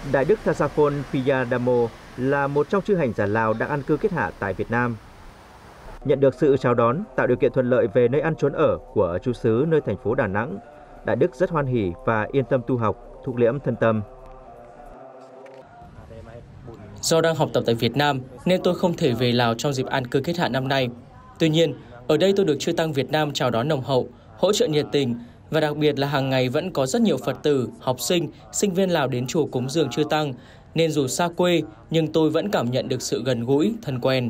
Đại đức Thasaphon Phiyadamo là một trong chư hành giả Lào đang an cư kết hạ tại Việt Nam. Nhận được sự chào đón, tạo điều kiện thuận lợi về nơi ăn trốn ở của chú xứ nơi thành phố Đà Nẵng, Đại đức rất hoan hỉ và yên tâm tu học, thục liễm thân tâm. Do đang học tập tại Việt Nam nên tôi không thể về Lào trong dịp an cư kết hạ năm nay. Tuy nhiên, ở đây tôi được Chư Tăng Việt Nam chào đón nồng hậu, hỗ trợ nhiệt tình và đặc biệt là hàng ngày vẫn có rất nhiều Phật tử, học sinh, sinh viên Lào đến chùa cúng dường Chư Tăng, nên dù xa quê nhưng tôi vẫn cảm nhận được sự gần gũi, thân quen.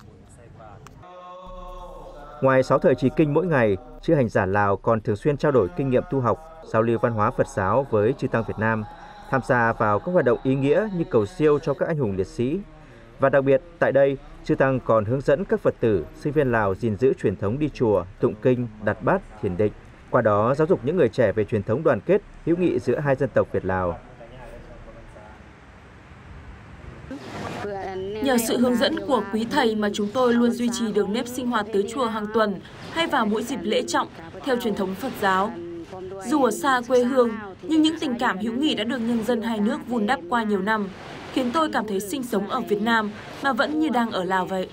Ngoài 6 thời trì kinh mỗi ngày, chư hành giả Lào còn thường xuyên trao đổi kinh nghiệm tu học, giao lưu văn hóa Phật giáo với Chư Tăng Việt Nam, tham gia vào các hoạt động ý nghĩa như cầu siêu cho các anh hùng liệt sĩ. Và đặc biệt, tại đây, Chư Tăng còn hướng dẫn các Phật tử, sinh viên Lào gìn giữ truyền thống đi chùa, tụng kinh, đặt bát, thiền định. Qua đó giáo dục những người trẻ về truyền thống đoàn kết, hữu nghị giữa hai dân tộc Việt-Lào. Nhờ sự hướng dẫn của quý thầy mà chúng tôi luôn duy trì được nếp sinh hoạt tới chùa hàng tuần hay vào mỗi dịp lễ trọng theo truyền thống Phật giáo. Dù ở xa quê hương, nhưng những tình cảm hữu nghị đã được nhân dân hai nước vun đắp qua nhiều năm, khiến tôi cảm thấy sinh sống ở Việt Nam mà vẫn như đang ở Lào vậy.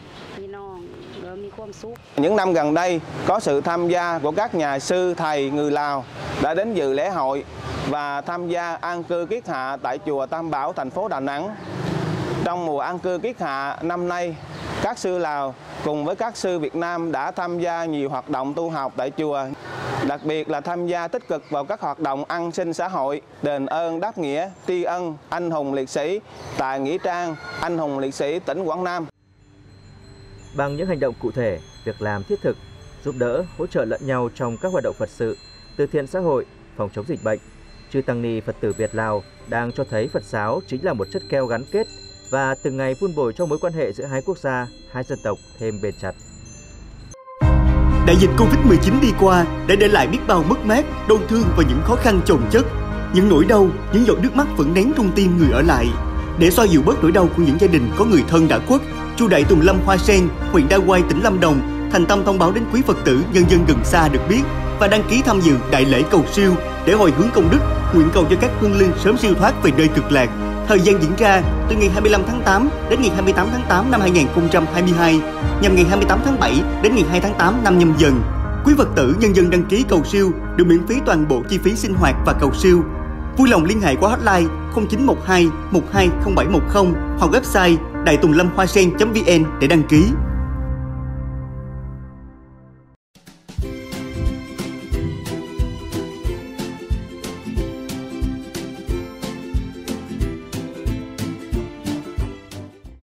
Những năm gần đây, có sự tham gia của các nhà sư, thầy người Lào đã đến dự lễ hội và tham gia an cư kiết hạ tại chùa Tam Bảo, thành phố Đà Nẵng. Trong mùa an cư kiết hạ năm nay, các sư Lào cùng với các sư Việt Nam đã tham gia nhiều hoạt động tu học tại chùa, đặc biệt là tham gia tích cực vào các hoạt động an sinh xã hội, đền ơn đáp nghĩa, tri ân anh hùng liệt sĩ tại nghĩa trang anh hùng liệt sĩ tỉnh Quảng Nam. Bằng những hành động cụ thể, việc làm thiết thực, giúp đỡ, hỗ trợ lẫn nhau trong các hoạt động Phật sự, từ thiện xã hội, phòng chống dịch bệnh, chư tăng ni Phật tử Việt-Lào đang cho thấy Phật giáo chính là một chất keo gắn kết và từng ngày vun bồi cho mối quan hệ giữa hai quốc gia, hai dân tộc thêm bền chặt. Đại dịch Covid-19 đi qua đã để lại biết bao mất mát, đau thương và những khó khăn chồng chất. Những nỗi đau, những giọt nước mắt vẫn nén trong tim người ở lại. Để xoa dịu bớt nỗi đau của những gia đình có người thân đã khuất, chùa Đại Tùng Lâm Hoa Sen, huyện Đa Quai, tỉnh Lâm Đồng thành tâm thông báo đến quý Phật tử nhân dân gần xa được biết và đăng ký tham dự đại lễ cầu siêu để hồi hướng công đức, nguyện cầu cho các hương linh sớm siêu thoát về nơi cực lạc. Thời gian diễn ra từ ngày 25 tháng 8 đến ngày 28 tháng 8 năm 2022, nhằm ngày 28 tháng 7 đến ngày 2 tháng 8 năm Nhâm Dần. Quý Phật tử nhân dân đăng ký cầu siêu được miễn phí toàn bộ chi phí sinh hoạt và cầu siêu. Vui lòng liên hệ qua hotline 0912 120710 hoặc website daitunglamhoasen.vn để đăng ký.